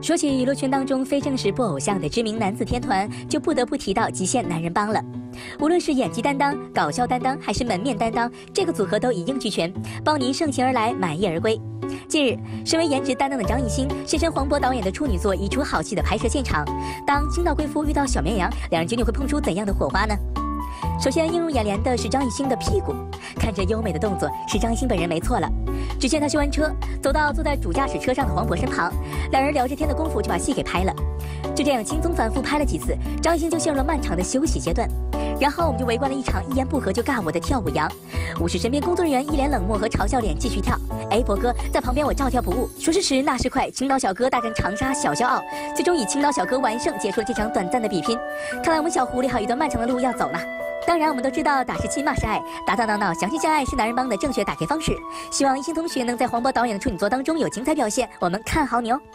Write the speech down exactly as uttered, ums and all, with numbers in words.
说起娱乐圈当中非正式不偶像的知名男子天团，就不得不提到极限男人帮了。无论是演技担当、搞笑担当，还是门面担当，这个组合都一应俱全，帮您盛情而来，满意而归。近日，身为颜值担当的张艺兴现身黄渤导演的处女作《一出好戏》的拍摄现场。当青岛贵妇遇到小绵羊，两人究竟会碰出怎样的火花呢？首先映入眼帘的是张艺兴的屁股，看着优美的动作，是张艺兴本人没错了。只见他修完车，走到坐在主驾驶车上的黄渤身旁，两人聊着天的功夫就把戏给拍了。就这样轻松反复拍了几次，张艺兴就陷入了漫长的休息阶段。然后我们就围观了一场一言不合就尬我的跳舞羊。无视身边工作人员一脸冷漠和嘲笑脸，继续跳。哎，博哥在旁边我照跳不误。说时迟那时快，青岛小哥大战长沙小骄傲，最终以青岛小哥完胜结束了这场短暂的比拼。看来我们小狐狸还有一段漫长的路要走呢。当然，我们都知道打是亲，骂是爱，打打闹闹，相亲相爱是男人帮的正确打开方式。希望艺兴同学能在黄渤导演的处女作当中有精彩表现，我们看好你哦。